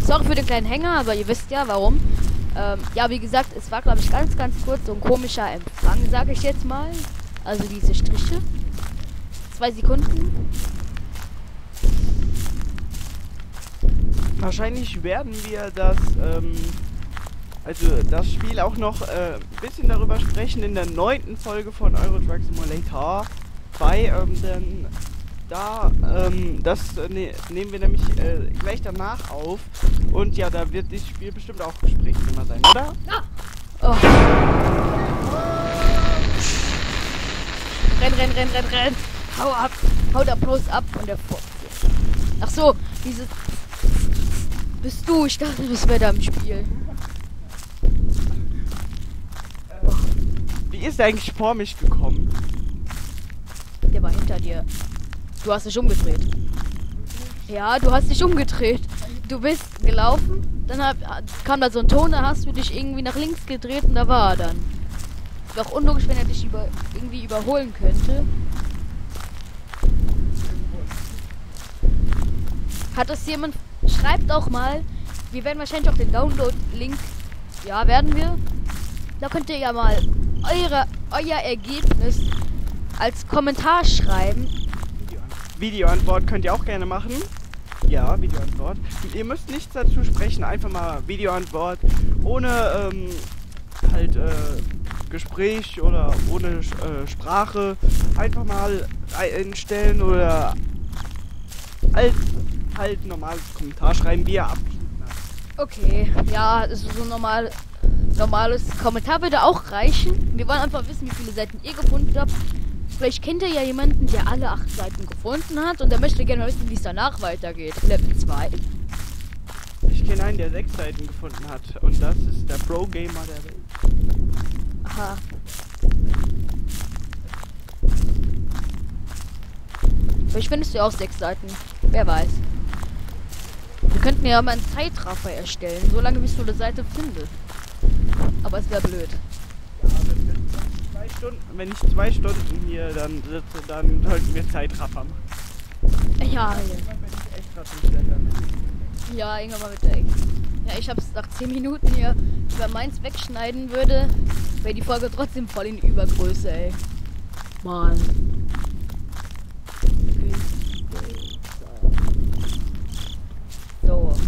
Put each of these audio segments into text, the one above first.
sorry für den kleinen Hänger, aber ihr wisst ja warum. Ja, wie gesagt, es war, glaube ich, ganz kurz so ein komischer Empfang, sage ich jetzt mal. Also diese Striche. 2 Sekunden. Wahrscheinlich werden wir das Spiel auch noch ein bisschen darüber sprechen in der 9. Folge von Euro Truck Simulator 2, denn da, nehmen wir nämlich gleich danach auf und ja, da wird das Spiel bestimmt auch Gesprächsthema sein, oder? Ja. Oh. Renn. Hau ab. Hau da bloß ab von der Force. Ach so, dieses... Bist du? Ich dachte, das wäre da im Spiel. Wie ist der eigentlich vor mich gekommen? Der war hinter dir. Du hast dich umgedreht. Ja, du hast dich umgedreht. Du bist gelaufen, dann kam da so ein Ton, da hast du dich irgendwie nach links gedreht und da war er dann. Ist doch unlogisch, wenn er dich irgendwie überholen könnte. Hat das jemand... Schreibt auch mal. Wir werden wahrscheinlich auch den Download-Link... Ja, werden wir. Da könnt ihr ja mal euer Ergebnis als Kommentar schreiben. Videoantwort könnt ihr auch gerne machen. Ja, Videoantwort. Ihr müsst nichts dazu sprechen, einfach mal Videoantwort. Ohne Gespräch oder ohne Sprache. Einfach mal einstellen oder als halt normales Kommentar schreiben, wie ihr abgeschnitten habt. Okay, ja, so normales Kommentar würde auch reichen. Wir wollen einfach wissen, wie viele Seiten ihr gefunden habt. Vielleicht kennt ihr ja jemanden, der alle 8 Seiten gefunden hat und der möchte gerne mal wissen, wie es danach weitergeht. Level 2. Ich kenne einen, der 6 Seiten gefunden hat und das ist der Pro-Gamer der Welt. Aha. Vielleicht findest du auch 6 Seiten. Wer weiß. Wir könnten ja mal einen Zeitraffer erstellen, solange bis du eine Seite findest. Aber es wäre blöd. Ja, wenn ich 2 Stunden hier dann sitze, dann sollten wir Zeitraffer machen. Ja, ja, irgendwann mal mit der Ex. Ja, ich hab's nach 10 Minuten hier über meins wegschneiden würde, wäre die Folge trotzdem voll in Übergröße, ey. Mann. So.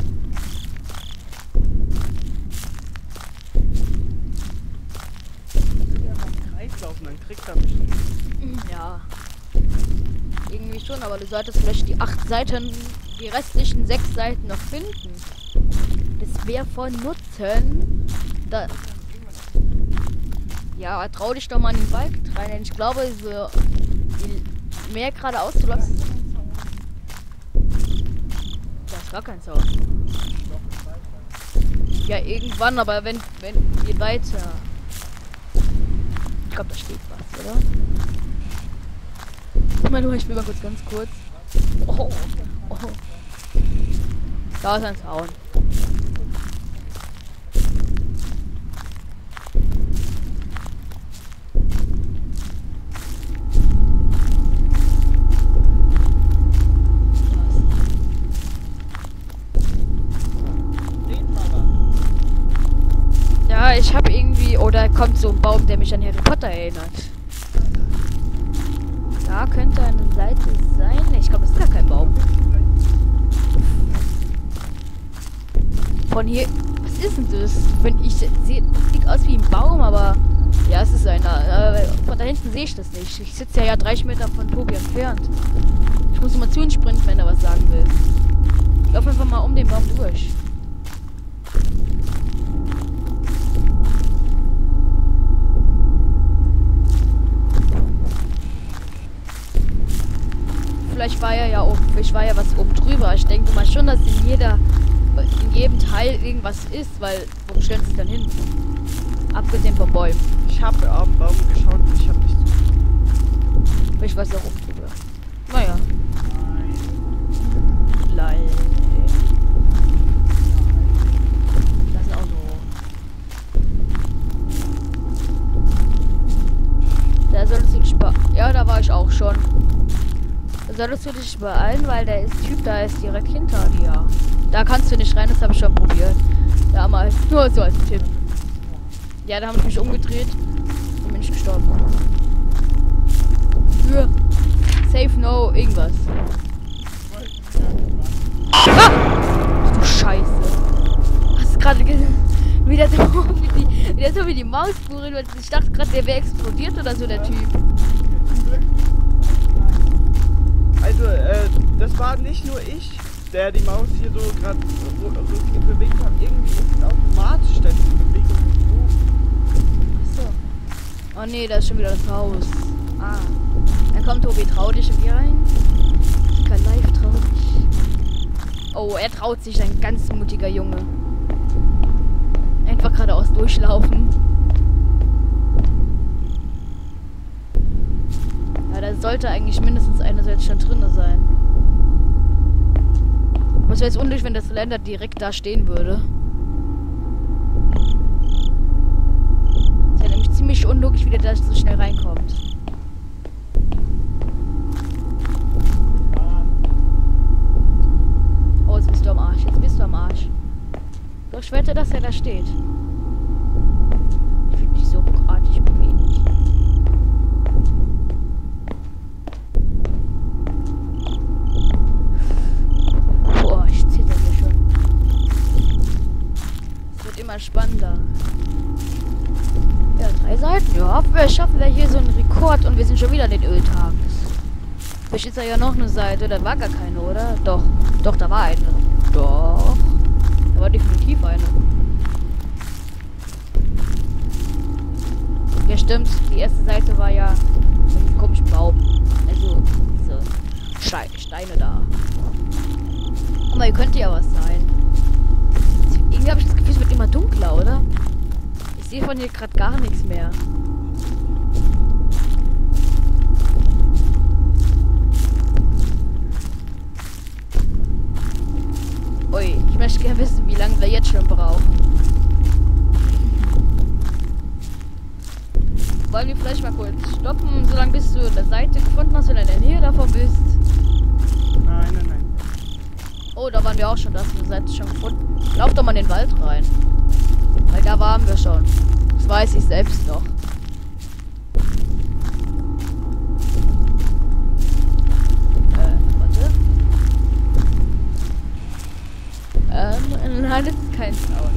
Kreislaufen, dann kriegt er mich nicht. Ja. Irgendwie schon, aber du solltest vielleicht die 8 Seiten, die restlichen 6 Seiten noch finden. Das wäre von Nutzen. Da ja, trau dich doch mal in den Wald rein, denn ich glaube, so mehr geradeaus zu lassen. Da ist gar kein Sound. Ja, irgendwann, aber wenn geht weiter. Ich glaube, da steht was, oder? Ich will mal ganz kurz. Oh. Da ist ein Sound. Ja, ich habe irgendwie... Oder kommt so ein Baum, der mich an Harry Potter erinnert. Da könnte eine Seite sein. Ich glaube, es ist gar kein Baum. Von hier... Was ist denn das? Wenn ich sehe... Es sieht aus wie ein Baum, aber... Ja, es ist einer. Von da hinten sehe ich das nicht. Ich sitze ja 30 Meter von Tobi entfernt. Ich muss immer zu ihm sprinten, wenn er was sagen will. Ich laufe einfach mal um den Baum durch. Vielleicht war ja was oben drüber. Ich denke mal schon, dass in jedem Teil irgendwas ist, weil wo stellen sie es dann hin? Abgesehen vom Bäumen. Ich habe am Baum geschaut und ich habe nichts gefunden. Vielleicht war es auch oben drüber. Naja. Nein. Das ist auch so. Da solltest du dich ja, da war ich auch schon. Da solltest du dich beeilen, weil der Typ da ist direkt hinter dir. Da kannst du nicht rein, das habe ich schon probiert. Damals. Nur so als Tipp. Ja, da habe ich mich umgedreht und bin ich gestorben. Für Safe No irgendwas. Ah! Ach du Scheiße. Hast du gerade wieder so wie die Maus berührt. Ich dachte gerade, der wäre explodiert oder so, der Typ. Also, das war nicht nur ich, der die Maus hier so gerade so bewegt hat. Irgendwie ist es automatisch, dass die Bewegung Achso. Oh nee, da ist schon wieder das Haus. Ah. Dann kommt Tobi, trau dich und geh rein. Kein Live, trau dich. Oh, er traut sich, ein ganz mutiger Junge. Einfach geradeaus durchlaufen. Ja, da sollte eigentlich mindestens eine Seite schon drin sein. Aber es wäre jetzt unnötig, wenn das Länder direkt da stehen würde. Es wäre nämlich ziemlich unlogisch, wie der da so schnell reinkommt. Oh, jetzt bist du am Arsch. Jetzt bist du am Arsch. Doch ich wette, dass er da steht. Ich fühle mich so ruckartig bewegen. Boah, ich zitter hier schon. Es wird immer spannender. Ja, 3 Seiten. Ja, wir schaffen ja hier so einen Rekord und wir sind schon wieder an den Öltagen. Vielleicht ist da ja noch eine Seite. Da war gar keine, oder? Doch. Doch, da war eine. Doch. Da war definitiv eine. Ja, stimmt. Die erste Seite war ja so ein komischer Baum. Also, so Steine da. Aber hier könnte ja was sein. Irgendwie habe ich das Gefühl, es wird immer dunkler, oder? Ich sehe von hier gerade gar nichts mehr. Ui, ich möchte gerne wissen, wie lange wir jetzt schon brauchen. Wollen wir vielleicht mal kurz stoppen, solange bis du eine Seite gefunden hast oder in der Nähe davon bist? Nein. Oh, da waren wir auch schon, da hast du eine Seite schon gefunden. Lauf doch mal in den Wald rein. Weil da waren wir schon. Das weiß ich selbst noch. Warte. Nein, das ist kein Sound.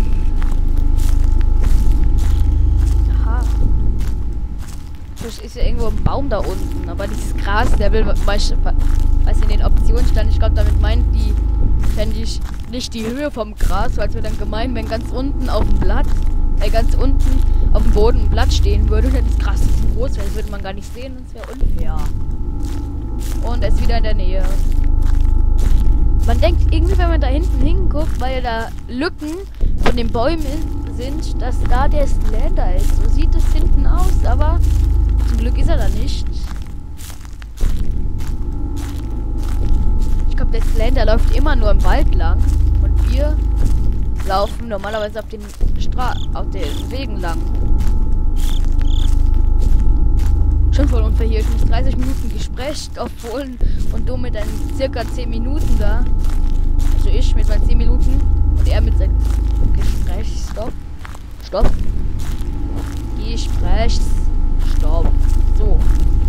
Aha. Vielleicht ist ja irgendwo ein Baum da unten, aber dieses Gras, der will, was in den Optionen stand, ich glaube, damit meint die, fände ich nicht die Höhe vom Gras, weil es mir dann gemein, wenn ganz unten auf dem Blatt, ganz unten auf dem Boden ein Blatt stehen würde und dann das Gras zu groß wäre, das würde man gar nicht sehen, das wäre unfair. Und er ist wieder in der Nähe. Man denkt irgendwie, wenn man da hinten hinguckt, weil da Lücken von den Bäumen sind, dass da der Slender ist. So sieht es hinten aus, aber zum Glück ist er da nicht. Ich glaube, der Slender läuft immer nur im Wald lang und wir laufen normalerweise auf den Wegen lang. Schon voll unfair hier. Ich muss 30 Minuten Gespräch aufholen und du mit deinen circa 10 Minuten da. Also ich mit meinen 10 Minuten und er mit seinem Gesprächsstopp. Stopp. Gesprächsstopp. So.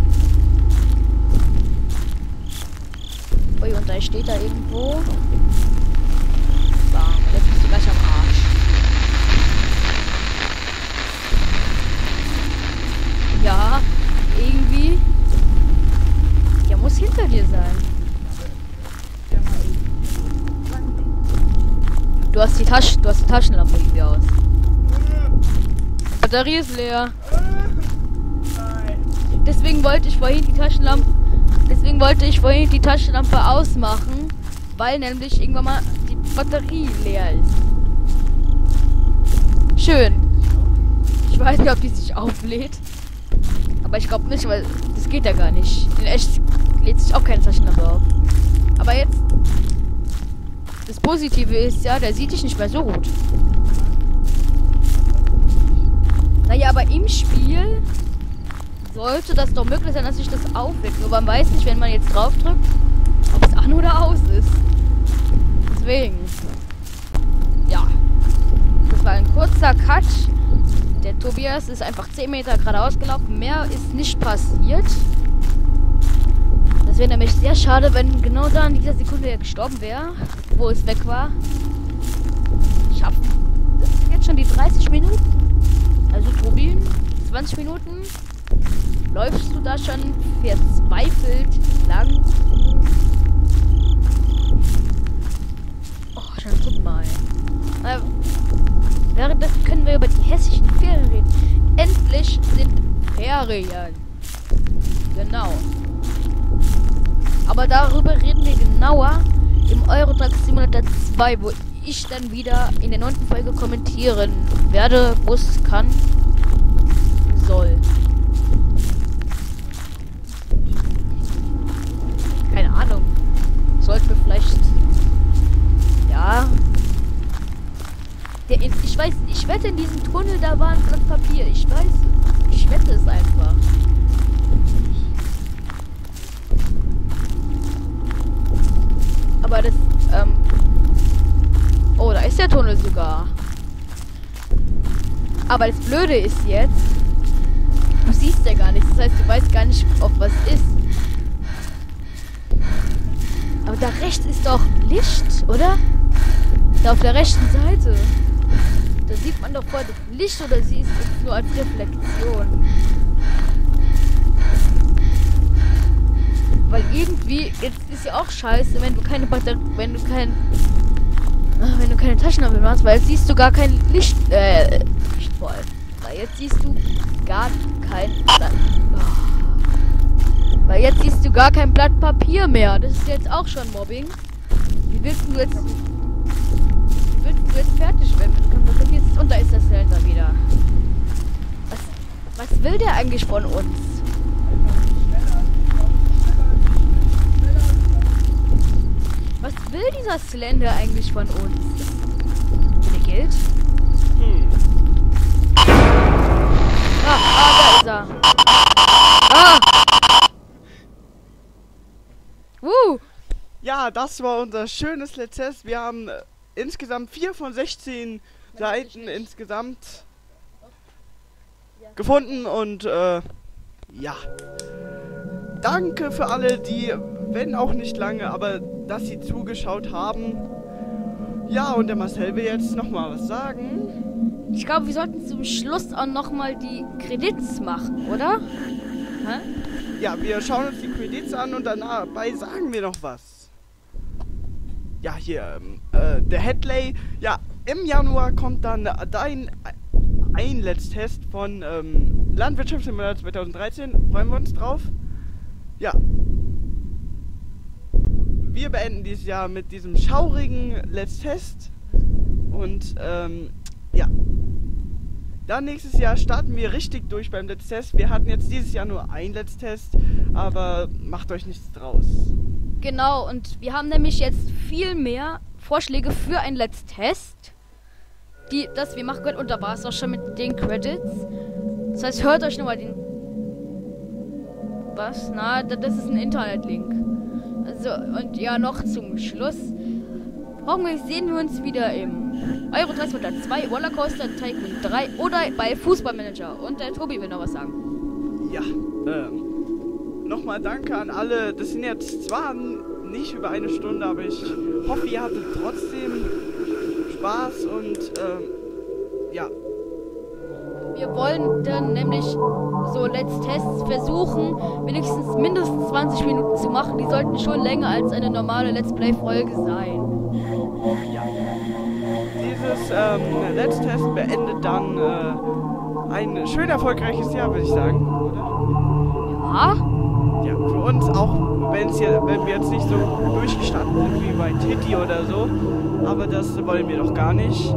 Ui, und da steht da irgendwo. Bam, jetzt bist du gleich am Arsch. Ja, irgendwie. Der muss hinter dir sein. Du hast die Taschenlampe irgendwie aus. Die Batterie ist leer. Deswegen wollte ich vorhin die Taschenlampe ausmachen, weil nämlich irgendwann mal die Batterie leer ist. Schön. Ich weiß nicht, ob die sich auflädt. Aber ich glaube nicht, weil das geht ja gar nicht. In echt lädt sich auch keine Taschenlampe auf. Aber jetzt, das Positive ist ja, der sieht dich nicht mehr so gut. Naja, aber im Spiel sollte das doch möglich sein, dass sich das aufweckt. Nur man weiß nicht, wenn man jetzt drauf drückt, ob es an oder aus ist. Deswegen. Quatsch. Der Tobias ist einfach 10 Meter geradeaus gelaufen. Mehr ist nicht passiert. Das wäre nämlich sehr schade, wenn genau da in dieser Sekunde er gestorben wäre, wo es weg war. Schaffen. Das sind jetzt schon die 30 Minuten. Also Tobi, 20 Minuten. Läufst du da schon verzweifelt lang? Oh, schon guck mal. Währenddessen können wir über die hessischen Ferien reden. Endlich sind Ferien. Genau. Aber darüber reden wir genauer im Euro Truck Simulator 2, wo ich dann wieder in der 9. Folge kommentieren werde, muss, kann, soll. Keine Ahnung. Sollten wir vielleicht... Ja... Ich wette, in diesem Tunnel, da war ein Blatt Papier. Ich weiß, ich wette es einfach. Aber das, oh, da ist der Tunnel sogar. Aber das Blöde ist jetzt, du siehst ja gar nichts. Das heißt, du weißt gar nicht, ob was ist. Aber da rechts ist doch Licht, oder? Da auf der rechten Seite. Da sieht man doch voll das Licht, oder siehst du es nur als Reflexion? Weil irgendwie, jetzt ist ja auch scheiße, wenn du keine Batterie, wenn du keine Taschenlampe mehr hast, weil jetzt siehst du gar kein Licht, Licht voll. Weil jetzt siehst du gar kein Weil jetzt siehst du gar kein Blatt Papier mehr. Das ist jetzt auch schon Mobbing. Wie willst du jetzt fertig werden? Und da ist der Zylinder wieder. Was will der eigentlich von uns? Was will dieser Slender eigentlich von uns? Will er Geld? Da ist er. Ja, das war unser schönes Let's Test. Wir haben insgesamt 4 von 16 Seiten insgesamt gefunden und ja. Danke für alle, die, wenn auch nicht lange, aber dass sie zugeschaut haben. Ja, und der Marcel will jetzt nochmal was sagen. Ich glaube, wir sollten zum Schluss auch nochmal die Credits machen, oder? Hä? Ja, wir schauen uns die Credits an und dabei sagen wir noch was. Ja, hier, der Headley. Ja, im Januar kommt dann ein Let's Test von Landwirtschaftssimulator 2013. Freuen wir uns drauf. Ja. Wir beenden dieses Jahr mit diesem schaurigen Let's Test. Und, ja. Dann nächstes Jahr starten wir richtig durch beim Let's Test. Wir hatten jetzt dieses Jahr nur ein Let's Test, aber macht euch nichts draus. Genau, und wir haben nämlich jetzt viel mehr Vorschläge für ein Let's Test, das wir machen können. Und da war es auch schon mit den Credits. Das heißt, hört euch nochmal den... Was? Na, das ist ein Internetlink. Also, und ja, noch zum Schluss. Hoffentlich sehen wir uns wieder im Euro Truck Simulator 2, Rollercoaster Tycoon 3 oder bei Fußballmanager. Und der Tobi will noch was sagen. Ja, nochmal danke an alle. Das sind jetzt zwar nicht über eine Stunde, aber ich hoffe, ihr hattet trotzdem Spaß und, ja. Wir wollen dann nämlich so Let's Tests versuchen, wenigstens mindestens 20 Minuten zu machen. Die sollten schon länger als eine normale Let's Play-Folge sein. Ja. Dieses Let's Test beendet dann ein schön erfolgreiches Jahr, würde ich sagen, oder? Ja? Ja, für uns auch, wenn wir jetzt nicht so durchgestanden sind wie bei Titi oder so, aber das wollen wir doch gar nicht.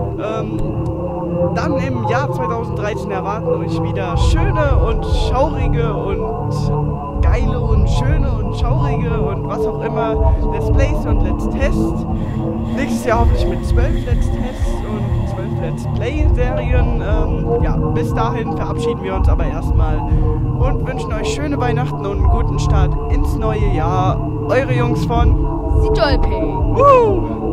Dann im Jahr 2013 erwarten euch wieder schöne und schaurige und geile und schöne und schaurige und was auch immer Let's Plays und Let's Tests. Nächstes Jahr hoffentlich mit 12 Let's Tests und 12 Let's Play-Serien. Ja, bis dahin verabschieden wir uns aber erstmal und wünschen euch schöne Weihnachten und einen guten Start ins neue Jahr. Eure Jungs von Sitolpe. Woo!